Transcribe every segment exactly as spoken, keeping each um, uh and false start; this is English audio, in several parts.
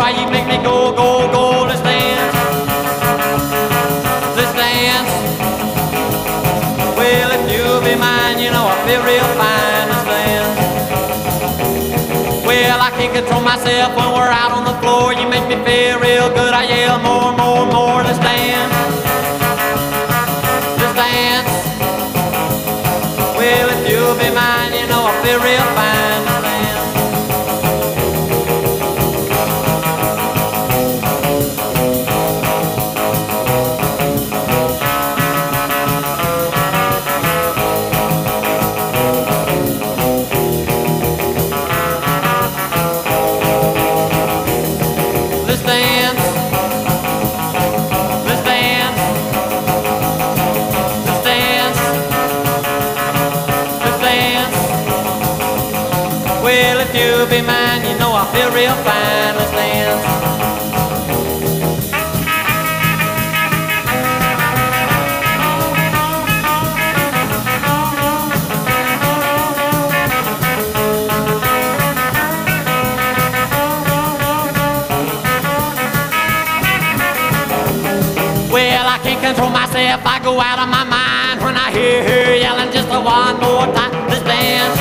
why you make me go, go, go. Let's dance, let's dance. Well, if you'll be mine, you know I feel real fine. Let's dance. Well, I can't control myself when we're out on the floor. You make me feel real good. I yell more, more, more. Let's dance, let's dance. Well, if you'll be mine, you know I feel real fine. Let's dance. Let's dance, let's dance, let's dance, let's dance. Well, if you'll be mine, you know I feel real fine. Let's dance. Well, I can't control myself, I go out of my mind when I hear her yelling just a one more time. Let's dance,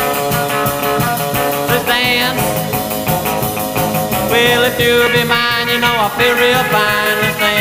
let's dance. Well, if you'll be mine, you know I feel real fine. Let's dance.